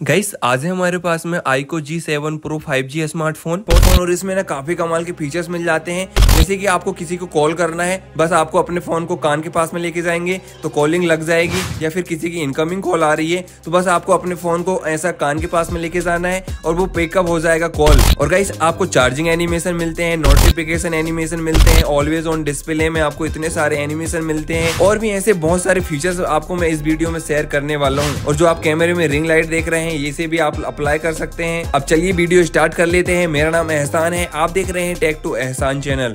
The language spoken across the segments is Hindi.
गाइस आज है हमारे पास में iQOO G7 Pro 5G smartphone और इसमें ना काफी कमाल के फीचर्स मिल जाते हैं। जैसे कि आपको किसी को कॉल करना है, बस आपको अपने फोन को कान के पास में लेके जाएंगे तो कॉलिंग लग जाएगी, या फिर किसी की इनकमिंग कॉल आ रही है तो बस आपको अपने फोन को ऐसा कान के पास में लेके जाना है और वो पिकअप हो जाएगा कॉल। और गाइस आपको चार्जिंग एनिमेशन मिलते हैं, नोटिफिकेशन एनिमेशन मिलते हैं, ऑलवेज ऑन डिस्प्ले में आपको इतने सारे एनिमेशन मिलते हैं और भी ऐसे बहुत सारे फीचर्स आपको मैं इस वीडियो में शेयर करने वाला हूँ। और जो आप कैमरे में रिंग लाइट देख रहे हैं ये से भी आप अप्लाई कर सकते हैं। अब चलिए वीडियो स्टार्ट कर लेते हैं। मेरा नाम एहसान है, आप देख रहे हैं tech to Ehsan channel.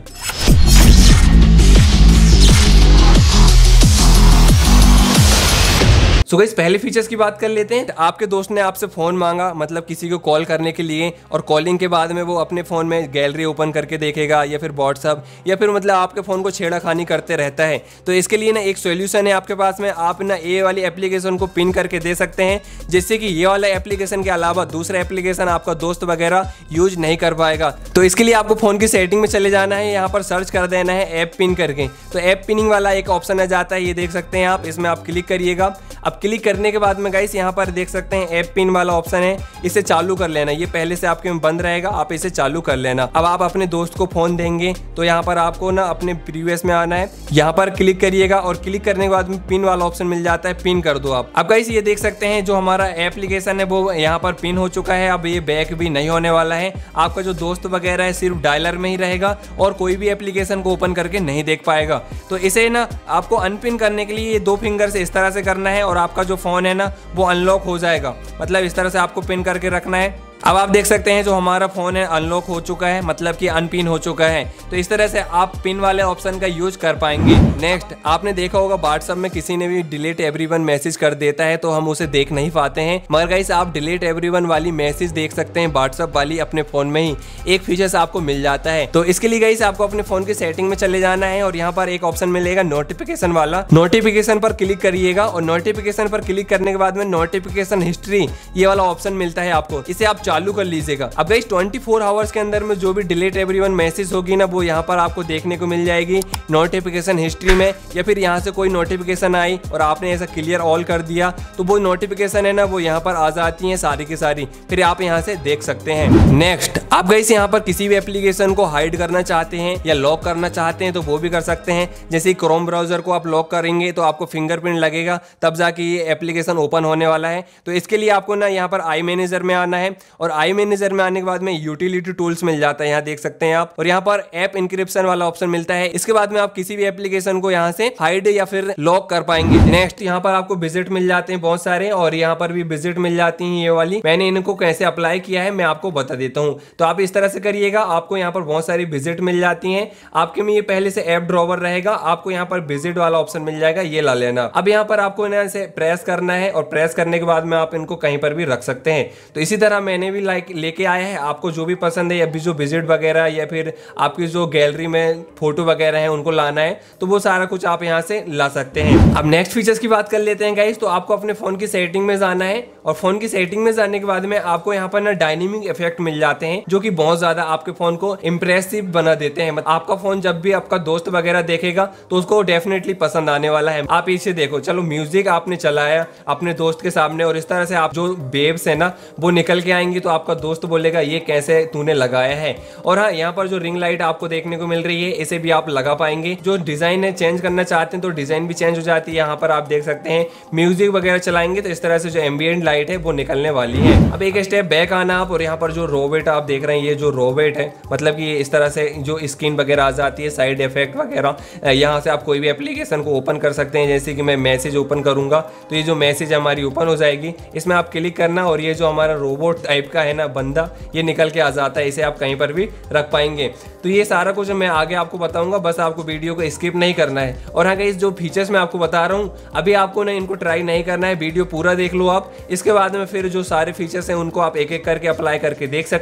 So guys पहले फीचर्स की बात कर लेते हैं। आपके दोस्त ने आपसे फोन मांगा, मतलब किसी को कॉल करने के लिए, और कॉलिंग के बाद में वो अपने फोन में गैलरी ओपन करके देखेगा या फिर व्हाट्सअप या फिर मतलब आपके फोन को छेड़ाखानी करते रहता है। तो इसके लिए ना एक सोल्यूशन है आपके पास में। आप ना ये वाली एप्लीकेशन को पिन करके दे सकते हैं, जिससे कि ये वाला एप्लीकेशन के अलावा दूसरा एप्लीकेशन आपका दोस्त वगैरह यूज नहीं कर पाएगा। तो इसके लिए आपको फोन की सेटिंग में चले जाना है, यहाँ पर सर्च कर देना है ऐप पिन करके। तो ऐप पिनिंग वाला एक ऑप्शन आ जाता है, ये देख सकते हैं आप, इसमें आप क्लिक करिएगा। अब क्लिक करने के बाद में गाइस यहाँ पर देख सकते हैं ऐप पिन वाला ऑप्शन है, इसे चालू कर लेना। ये पहले से आपके में बंद रहेगा, आप इसे चालू कर लेना। अब आप अपने दोस्त को फोन देंगे तो यहाँ पर आपको ना अपने प्रीवियस में आना है, यहाँ पर क्लिक करिएगा और क्लिक करने के बाद में पिन वाला ऑप्शन मिल जाता है, पिन कर दो आप। अब गाइस ये देख सकते हैं जो हमारा एप्लीकेशन है वो यहाँ पर पिन हो चुका है। अब ये बैक भी नहीं होने वाला है। आपका जो दोस्त वगैरह है सिर्फ डायलर में ही रहेगा और कोई भी एप्लीकेशन को ओपन करके नहीं देख पाएगा। तो इसे ना आपको अनपिन करने के लिए ये 2 फिंगर से इस तरह से करना है और आपका जो फोन है ना वो अनलॉक हो जाएगा। मतलब इस तरह से आपको पिन करके रखना है। अब आप देख सकते हैं जो हमारा फोन है अनलॉक हो चुका है, मतलब कि अनपिन हो चुका है। तो इस तरह से आप पिन वाले ऑप्शन का यूज कर पाएंगे। नेक्स्ट, आपने देखा होगा व्हाट्सएप में किसी ने भी डिलीट एवरीवन मैसेज कर देता है तो हम उसे देख नहीं पाते हैं, मगर गाइस आप डिलीट एवरीवन वाली मैसेज देख सकते हैं व्हाट्सएप वाली अपने फोन में ही। एक फीचर्स आपको मिल जाता है। तो इसके लिए गाइस आपको अपने फोन की सेटिंग में चले जाना है और यहाँ पर एक ऑप्शन मिलेगा नोटिफिकेशन वाला। नोटिफिकेशन पर क्लिक करिएगा और नोटिफिकेशन पर क्लिक करने के बाद में नोटिफिकेशन हिस्ट्री ये वाला ऑप्शन मिलता है आपको, इसे आप चालू कर लीजिएगा। अब गाइस 24 आवर्स के अंदर में जो भी डिलीट एवरीवन मैसेज होगी ना वो यहाँ पर आपको देखने को मिल जाएगी नोटिफिकेशन हिस्ट्री में। या फिर यहाँ से कोई नोटिफिकेशन आई और आपने ऐसा क्लियर ऑल कर दिया तो वो नोटिफिकेशन है ना वो यहाँ पर आ जाती है सारी की सारी, फिर आप यहाँ से देख सकते हैं। नेक्स्ट, आप गाइस यहाँ पर किसी भी एप्लीकेशन को हाइड करना चाहते हैं या लॉक करना चाहते हैं तो वो भी कर सकते हैं। जैसे क्रोम ब्राउजर को आप लॉक करेंगे तो आपको फिंगरप्रिंट लगेगा, तब जाके ये एप्लीकेशन ओपन होने वाला है। तो इसके लिए आपको ना यहाँ पर आई मैनेजर में आना है और आई मैनेजर में आने के बाद में यूटिलिटी टूल्स मिल जाता है, यहाँ देख सकते हैं आप। और यहाँ पर ऐप इंक्रिप्शन वाला ऑप्शन मिलता है। इसके बाद में आप किसी भी एप्लीकेशन को यहाँ से हाइड या फिर लॉक कर पाएंगे। नेक्स्ट, यहाँ पर आपको विजिट मिल जाते हैं बहुत सारे, और यहाँ पर भी विजिट मिल जाती हैं ये वाली। मैंने इनको कैसे अप्लाई किया है मैं आपको बता देता हूँ। तो आप इस तरह से करिएगा, आपको यहाँ पर बहुत सारी विजिट मिल जाती है। आपके में ये पहले से ऐप ड्रॉवर रहेगा, आपको यहाँ पर विजिट वाला ऑप्शन मिल जाएगा, ये ला लेना। अब यहाँ पर आपको यहाँ से प्रेस करना है और प्रेस करने के बाद में आप इनको कहीं पर भी रख सकते हैं। तो इसी तरह मैंने भी लेके आया है। आपको जो भी पसंद है, अभी जो विजिट वगैरह या फिर आपकी जो गैलरी में फोटो वगैरह है उनको लाना है तो वो सारा कुछ आप यहाँ से ला सकते हैं। अब नेक्स्ट फीचर्स की बात कर लेते हैं गाइस। तो आपको अपने फोन की सेटिंग में जाना है और फोन की सेटिंग में जाने के बाद में आपको यहाँ पर ना डायनेमिक इफेक्ट मिल जाते हैं जो कि बहुत ज्यादा आपके फोन को इंप्रेसिव बना देते हैं। मतलब आपका फोन जब भी आपका दोस्त वगैरह देखेगा तो उसको डेफिनेटली पसंद आने वाला है। आप इसे देखो, चलो म्यूजिक आपने चलाया अपने दोस्त के सामने और इस तरह से आप जो वेव्स है ना वो निकल के आएंगी तो आपका दोस्त बोलेगा ये कैसे तूने लगाया है। और हाँ, यहाँ पर जो रिंग लाइट आपको देखने को मिल रही है इसे भी आप लगा पाएंगे। जो डिजाइन है चेंज करना चाहते हैं तो डिजाइन भी चेंज हो जाती है। यहाँ पर आप देख सकते हैं म्यूजिक वगैरह चलाएंगे तो इस तरह से जो एम्बिएंट लाइट है वो निकलने वाली है। अब एक स्टेप बैक आना आप, और यहाँ पर जो रोबोट आप देख रहे हैं, ये जो रोबोट है मतलब कि इस तरह से जो स्क्रीन वगैरह आ जाती है, साइड इफेक्ट वगैरह, यहाँ से आप कोई भी एप्लीकेशन को ओपन कर सकते हैं। जैसे कि मैं मैसेज ओपन करूंगा तो ये जो मैसेज हमारी ओपन हो जाएगी, इसमें आप क्लिक करना और ये जो हमारा रोबोट टाइप का है ना बंदा, ये निकल के आ जाता है। इसे आप कहीं पर भी रख पाएंगे। तो ये सारा कुछ मैं आगे आपको बताऊंगा, बस आपको वीडियो को स्किप नहीं करना है। और हाँ गाइस, जो फीचर्स मैं आपको बता रहा हूँ अभी आपको ना इनको ट्राई नहीं करना है, वीडियो पूरा देख लो आप। इसके बाद में फिर जो सारे फीचर्स हैं उनको आप एक एक करके अप्लाई करके देख सकते हैं।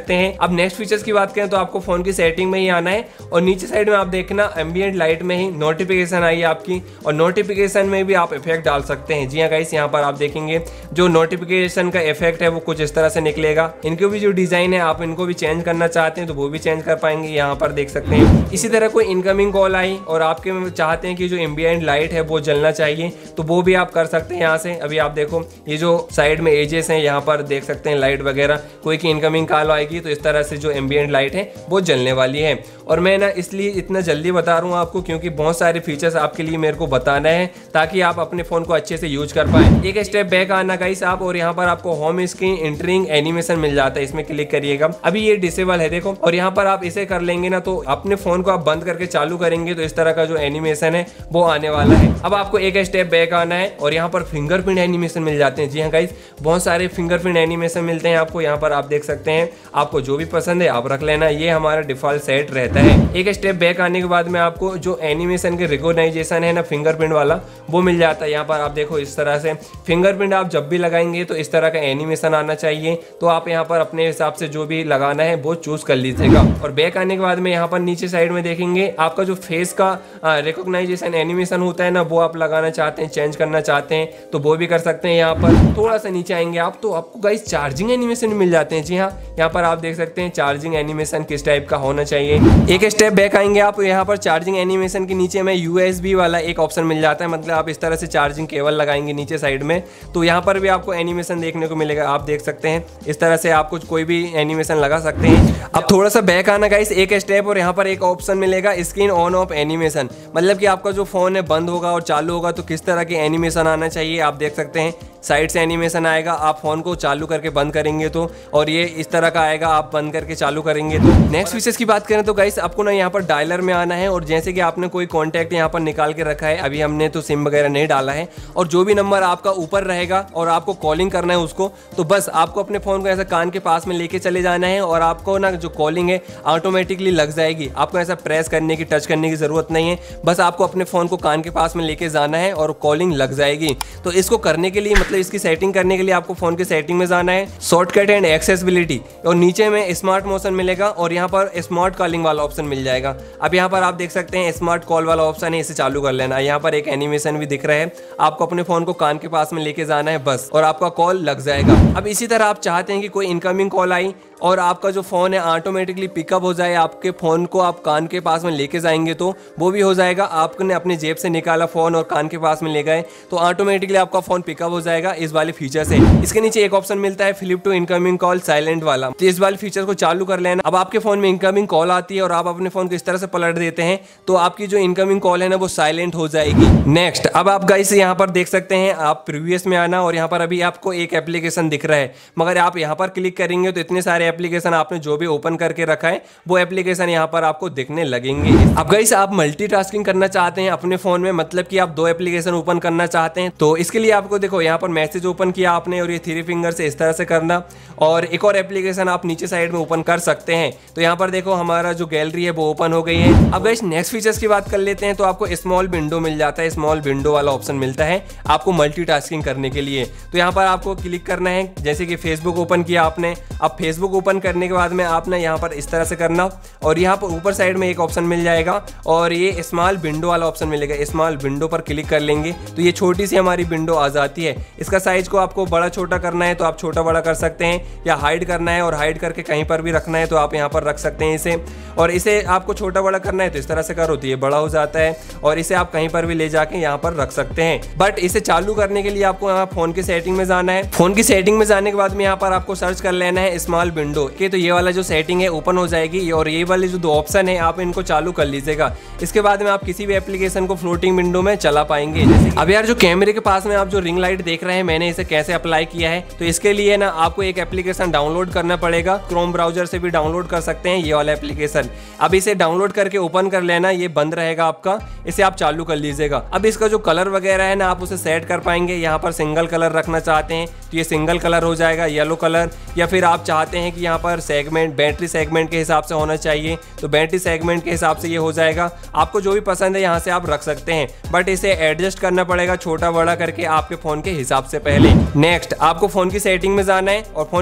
अब नेक्स्ट फीचर्स की बात करें तो आपको फोन की सेटिंग में ही आना है और नीचे साइड में आप देखना एम्बिएंट लाइट में ही नोटिफिकेशन आई है आपकी, और नोटिफिकेशन में भी आप इफेक्ट डाल सकते हैं। जी हाँ गाइस, यहाँ पर आप देखेंगे जो नोटिफिकेशन का इफेक्ट है वो कुछ इस तरह से निकलेगा। इनके भी जो डिजाइन है आप इनको भी चेंज करना चाहते हैं तो वो भी चेंज कर पाएंगे, यहाँ पर देख सकते हैं। इसी तरह कोई इनकमिंग कॉल आई और आपके चाहते हैं कि जो एम्बिएंट लाइट है वो जलना चाहिए तो वो भी आप कर सकते हैं यहाँ से। अभी आप देखो ये जो साइड में एजेस हैं यहाँ पर देख सकते हैं लाइट वगैरह, कोई की इनकमिंग कॉल आएगी तो इस तरह से जो एम्बिएंट लाइट है वो जलने वाली है। और मैं ना इसलिए इतना जल्दी बता रहा हूँ आपको क्योंकि बहुत सारे फीचर्स आपके लिए मेरे को बताना है ताकि आप अपने फोन को अच्छे से यूज कर पाए। एक स्टेप बैक आना गाइस आप, और यहाँ पर आपको होम स्क्रीन इंटरिंग एनिमेशन मिल जाता है, इसमें क्लिक करिएगा। अभी ये डिसेबल है देखो, और यहाँ पर आप इसे कर लेंगे ना तो अपने फोन को आप बंद करके चालू करेंगे तो इस तरह का जो एनिमेशन है वो आने वाला है। अब आपको एक स्टेप बैक आना है और यहाँ पर फिंगरप्रिंट एनिमेशन मिल जाते हैं। जी हाँ गाइस, बहुत सारे फिंगरप्रिंट एनिमेशन मिलते हैं आपको, यहाँ पर आप देख सकते हैं। आपको जो भी पसंद है आप रख लेना, ये हमारा डिफॉल्ट सेट रहता है। एक स्टेप बैक आने के बाद में आपको जो एनिमेशन के रिकॉग्नाइजेशन है ना फिंगरप्रिंट वाला वो मिल जाता है। यहाँ पर आप देखो इस तरह से फिंगरप्रिंट आप जब भी लगाएंगे तो इस तरह का एनिमेशन आना चाहिए, तो आप यहाँ पर अपने हिसाब से जो भी लगाना है वो चूज कर लीजिएगा। और बैक आने के बाद में यहाँ पर नीचे साइड में देखेंगे आपका जो फेस का रिकॉग्नाइजेशन एनिमेशन होता है ना वो आप लगाना चाहते हैं, चेंज करना चाहते हैं तो वो भी कर सकते हैं। यहाँ पर थोड़ा सा नीचे आएंगे आप तो आपको गाइस चार्जिंग एनिमेशन मिल जाते हैं। जी हाँ, यहाँ पर आप देख सकते हैं चार्जिंग एनिमेशन किस टाइप का होना चाहिए। एक स्टेप बैक आएंगे आप, यहाँ पर चार्जिंग एनिमेशन के नीचे में USB वाला एक ऑप्शन मिल जाता है, मतलब आप इस तरह से चार्जिंग केबल लगाएंगे नीचे साइड में तो यहाँ पर भी आपको एनिमेशन देखने को मिलेगा। आप देख सकते हैं इस तरह से आप कुछ कोई भी एनिमेशन लगा सकते हैं। अब थोड़ा सा बैक आना गाइस एक स्टेप, और यहाँ पर एक ऑप्शन मिलेगा स्क्रीन ऑन ऑफ एनिमेशन, मतलब कि आपका जो फोन है बंद होगा और चालू होगा तो किस तरह के एनिमेशन आना चाहिए। आप देख सकते हैं साइड से एनिमेशन आएगा, आप फोन को चालू करके बंद करेंगे तो, और ये इस तरह का आएगा आप बंद करके चालू करेंगे तो। नेक्स्ट फीचर्स की बात करें तो गाइस आपको ना यहाँ पर डायलर में आना है, और जैसे कि आपने कोई कॉन्टैक्ट यहाँ पर निकाल के रखा है, अभी हमने तो सिम वगैरह नहीं डाला है, और जो भी नंबर आपका ऊपर रहेगा और आपको कॉलिंग करना है उसको, तो बस आपको अपने फोन को ऐसा कान के पास में लेके चले जाना है और आपको ना जो कॉलिंग है ऑटोमेटिकली लग जाएगी। आपको ऐसा प्रेस करने की टच करने की जरूरत नहीं है, बस आपको अपने फोन को कान के पास में लेके जाना है और कॉलिंग लग जाएगी। तो इसको करने के लिए मतलब इसकी सेटिंग करने के लिए आपको फोन की सेटिंग में जाना है, शॉर्टकट एंड एक्सेसिबिलिटी, और नीचे में स्मार्ट मोशन मिलेगा और यहाँ पर स्मार्ट कॉलिंग वाला ऑप्शन मिल जाएगा। अब यहाँ पर आप देख सकते हैं स्मार्ट कॉल वाला ऑप्शन है, इसे चालू कर लेना। यहाँ पर एक एनिमेशन भी दिख रहा है, आपको अपने फोन को कान के पास में लेके जाना है बस, और आपका कॉल लग जाएगा। अब इसी तरह आप चाहते हैं कि कोई इनकमिंग कॉल आई और आपका जो फोन है ऑटोमेटिकली पिकअप हो जाए, आपके फोन को आप कान के पास में लेके जाएंगे तो वो भी हो जाएगा। आपने अपने जेब से निकाला फोन और कान के पास में ले गए तो ऑटोमेटिकली आपका फोन पिकअप हो जाएगा। इस वाले फीचर से इसके नीचे एक ऑप्शन मिलता है flip to incoming call silent वाला, तो इस वाले फीचर को चालू कर लेना। अब आपके फोन में इनकमिंग कॉल आती है और आप अपने फोन को इस तरह से पलट देते हैं तो आपकी जो इनकमिंग कॉल है ना वो साइलेंट हो जाएगी। नेक्स्ट, अब आप गाइस यहाँ पर देख सकते हैं, आप प्रीवियस में आना और यहाँ पर अभी आपको एक एप्लीकेशन दिख रहा है, मगर आप यहाँ पर क्लिक करेंगे तो इतने सारे एप्लीकेशन आपने जो भी ओपन करके रखा है वो एप्लीकेशन यहाँ पर आपको दिखने लगेंगे। अब गाइस आप मल्टीटास्किंग करना चाहते हैं अपने फोन में, मतलब कि आप दो एप्लीकेशन ओपन करना चाहते हैं तो इसके लिए आपको देखो यहाँ पर मैसेज ओपन किया आपने और ये 3 फिंगर से इस तरह से करना, और एक और एप्लीकेशन आप नीचे साइड में ओपन कर सकते हैं। तो यहाँ पर देखो हमारा जो गैलरी है वो ओपन हो गई है। अब गाइस नेक्स्ट फीचर्स की बात कर लेते हैं, तो आपको स्मॉल विंडो मिल जाता है, स्मॉल विंडो वाला ऑप्शन मिलता है आपको मल्टीटास्किंग करने के लिए। तो यहाँ पर आपको क्लिक करना है, जैसे कि फेसबुक ओपन किया आपने, अब फेसबुक ओपन करने के बाद में आपने यहाँ पर इस तरह से करना और यहाँ पर ऊपर साइड में एक ऑप्शन मिल जाएगा और ये स्मॉल विंडो वाला ऑप्शन मिलेगा। स्मॉल विंडो पर क्लिक कर लेंगे तो ये छोटी सी हमारी विंडो आ जाती है। इसका साइज को आपको बड़ा छोटा करना है तो आप छोटा बड़ा कर सकते हैं, या हाइड करना है और हाइड करके कहीं पर भी रखना है तो आप यहाँ पर रख सकते हैं इसे, और इसे आपको छोटा बड़ा करना है तो इस तरह से करो तो ये बड़ा हो जाता है, और इसे आप कहीं पर भी ले जाके यहाँ पर रख सकते हैं। बट इसे चालू करने के लिए आपको यहाँ फोन की सेटिंग में जाना है। फोन की सेटिंग में जाने के बाद में यहाँ पर आपको सर्च कर लेना है स्मॉल विंडो के, तो ये वाला जो सेटिंग है ओपन हो जाएगी और ये वाले जो 2 ऑप्शन है आप इनको चालू कर लीजिएगा। इसके बाद में आप किसी भी एप्लीकेशन को फ्लोटिंग विंडो में चला पाएंगे। अब यार जो कैमरे के पास में आप जो रिंग लाइट देख रहे हैं, मैंने इसे कैसे अप्लाई किया है, तो इसके लिए ना आपको एक एप्लीकेशन डाउनलोड करना पड़ेगा। क्रोम ब्राउजर से भी डाउनलोड कर सकते हैं ये वाला एप्लीकेशन। अब इसे डाउनलोड करके ओपन कर लेना, ये बंद रहेगा आपका, इसे आप चालू कर लीजिएगा। अब इसका जो कलर वगैरह है ना आप उसे सेट कर पाएंगे। यहाँ पर सिंगल कलर रखना चाहते हैं तो ये सिंगल कलर हो जाएगा, येलो कलर, या फिर आप चाहते हैं कि यहाँ पर सेगमेंट बैटरी सेगमेंट के हिसाब से होना चाहिए तो बैटरी सेगमेंट के हिसाब से ये हो जाएगा। आपको जो भी पसंद है यहाँ से आप रख सकते हैं, बट इसे एडजस्ट करना पड़ेगा छोटा बड़ा करके आपके फोन के हिसाब से पहले। नेक्स्ट, आपको फोन की सेटिंग में जाना है और फोन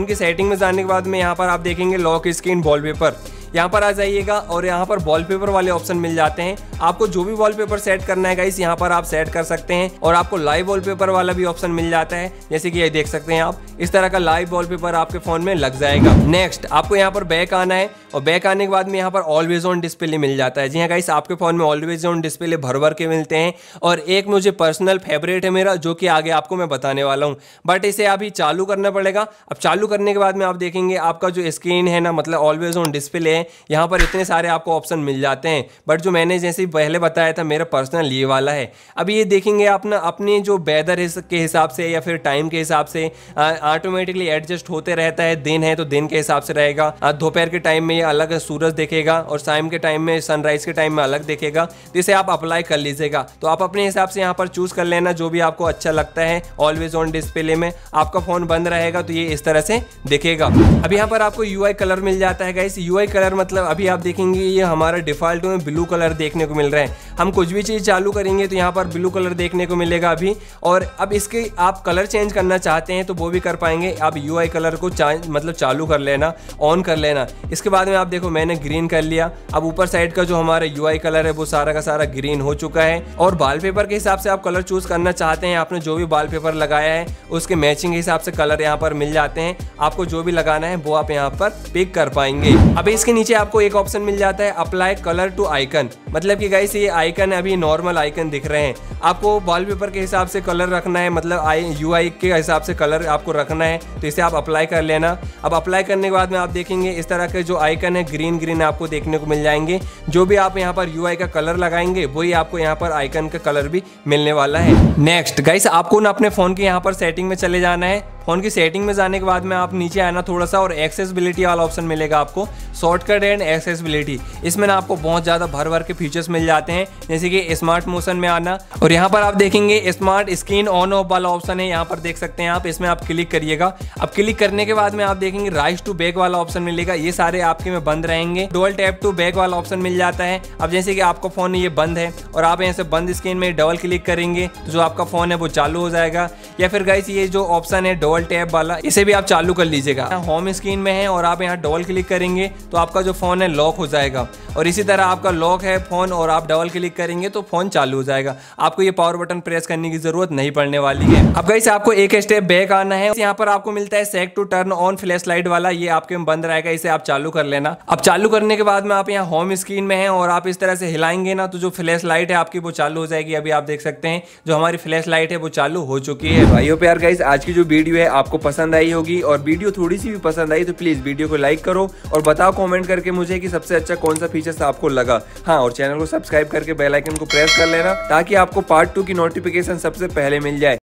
फोन की सेटिंग में जाने के बाद में यहाँ पर आप देखेंगे लॉक स्क्रीन वॉलपेपर, यहाँ पर आ जाइएगा और यहाँ पर वॉलपेपर वाले ऑप्शन मिल जाते हैं। आपको जो भी वॉलपेपर सेट करना है गाइस यहाँ पर आप सेट कर सकते हैं और आपको लाइव वॉलपेपर वाला भी ऑप्शन मिल जाता है, जैसे कि ये देख सकते हैं आप, इस तरह का लाइव वॉलपेपर आपके फोन में लग जाएगा। नेक्स्ट आपको यहाँ पर बैक आना है और बैक आने के बाद में यहाँ पर ऑलवेज ऑन डिस्प्ले मिल जाता है। जी हाँ गाइस, आपके फोन में ऑलवेज ऑन डिस्प्ले भर भर के मिलते हैं और एक मुझे पर्सनल फेवरेट है मेरा, जो कि आगे आपको मैं बताने वाला हूँ, बट इसे अभी चालू करना पड़ेगा। अब चालू करने के बाद में आप देखेंगे आपका जो स्क्रीन है ना, मतलब ऑलवेज ऑन डिस्प्ले है, यहाँ पर इतने सारे आपको ऑप्शन मिल जाते हैं, बट जो मैंने जैसे पहले बताया था मेरा पर्सनल ये वाला है। अब ये देखेंगे आप ना अपने जो वेदर के हिसाब से या फिर टाइम के हिसाब से ऑटोमेटिकली एडजस्ट होते रहता है। दिन है तो दिन के हिसाब से रहेगा, दोपहर के टाइम में ये अलग सूरज दिखेगा और शाम के टाइम में सनराइज के टाइम में अलग दिखेगा। तो इसे आप अप्लाई कर लीजिएगा, तो आप अपने हिसाब से यहाँ पर चूज कर लेना जो भी आपको अच्छा लगता है। ऑलवेज ऑन डिस्प्ले में आपका फोन बंद रहेगा तो ये इस तरह से दिखेगा। अब यहाँ पर आपको यूआई कलर मिल जाता है गाइस। यूआई कलर मतलब अभी आप देखेंगे ये हमारा डिफॉल्ट में ब्लू कलर देखने को मिल रहा है। हम कुछ भी चीज चालू करेंगे तो यहाँ पर ब्लू कलर देखने को मिलेगा अभी। और अब इसके आप कलर चेंज करना चाहते हैं तो वो भी कर पाएंगे। आप यूआई कलर को मतलब चालू कर लेना, ऑन कर लेना। इसके बाद में आप देखो मैंने ग्रीन कर लिया। अब ऊपर साइड का जो हमारा यूआई कलर है वो सारा का सारा ग्रीन हो चुका है। और वॉलपेपर के हिसाब से आप कलर चूज करना चाहते हैं, आपने जो भी वॉलपेपर लगाया है उसके मैचिंग के हिसाब से कलर यहाँ पर मिल जाते हैं। आपको जो भी लगाना है वो आप यहाँ पर पिक कर पाएंगे। अब इसके नीचे आपको एक ऑप्शन मिल जाता है अप्लाई कलर टू आइकन, मतलब कि गाइस ये आइकन अभी नॉर्मल आइकन दिख रहे हैं। आपको वॉलपेपर के हिसाब से कलर रखना है, मतलब यूआई के हिसाब से कलर आपको रखना है, तो इसे आप अप्लाई कर लेना। अब अप्लाई करने के बाद में आप देखेंगे इस तरह के जो आइकन है ग्रीन ग्रीन आपको देखने को मिल जाएंगे। जो भी आप यहाँ पर यूआई का कलर लगाएंगे वही आपको यहाँ पर आइकन का कलर भी मिलने वाला है। नेक्स्ट गाइस, आपको ना अपने फोन के यहाँ पर सेटिंग में चले जाना है। फोन की सेटिंग में जाने के बाद में आप नीचे आना थोड़ा सा और एक्सेसिबिलिटी वाला ऑप्शन मिलेगा आपको, शॉर्टकट एंड एक्सेसिबिलिटी। इसमें ना आपको बहुत ज़्यादा भर भर के फीचर्स मिल जाते हैं, जैसे कि स्मार्ट मोशन में आना और यहाँ पर आप देखेंगे स्मार्ट स्क्रीन ऑन ऑफ वाला ऑप्शन है, यहाँ पर देख सकते हैं आप। इसमें आप क्लिक करिएगा। अब क्लिक करने के बाद में आप देखेंगे राइज टू बैक वाला ऑप्शन मिलेगा। ये सारे आपके में बंद रहेंगे। डबल टैप टू बैक वाला ऑप्शन मिल जाता है। अब जैसे कि आपका फोन ये बंद है और आप यहाँ से बंद स्क्रीन में डबल क्लिक करेंगे तो जो आपका फोन है वो चालू हो जाएगा। या फिर गाइस ये जो ऑप्शन है डबल टैप वाला, इसे भी आप चालू कर लीजिएगा। होम स्क्रीन में है और आप यहाँ डबल क्लिक करेंगे तो आपका जो फोन है लॉक हो जाएगा। और इसी तरह आपका लॉक है फोन और आप डबल क्लिक करेंगे तो फोन चालू हो जाएगा। आपको ये पावर बटन प्रेस करने की जरूरत नहीं पड़ने वाली है। अब गाइस आपको एक स्टेप बैक आना है। यहाँ पर आपको मिलता है set to turn on flash light वाला, ये आपके में बंद रहेगा, इसे आप चालू कर लेना। अब चालू करने के बाद में आप यहाँ होम स्क्रीन में है और आप इस तरह से हिलाएंगे ना तो जो फ्लैश लाइट है आपकी वो चालू हो जाएगी। अभी आप देख सकते हैं जो हमारी फ्लैश लाइट है वो चालू हो चुकी है। भाइयों प्यार गाइस, आज की जो वीडियो है आपको पसंद आई होगी और वीडियो थोड़ी सी भी पसंद आई तो प्लीज वीडियो को लाइक करो और बताओ कमेंट करके मुझे कि सबसे अच्छा कौन सा फीचर्स आपको लगा। हाँ, और चैनल को सब्सक्राइब करके बेल आइकन को प्रेस कर लेना ताकि आपको पार्ट 2 की नोटिफिकेशन सबसे पहले मिल जाए।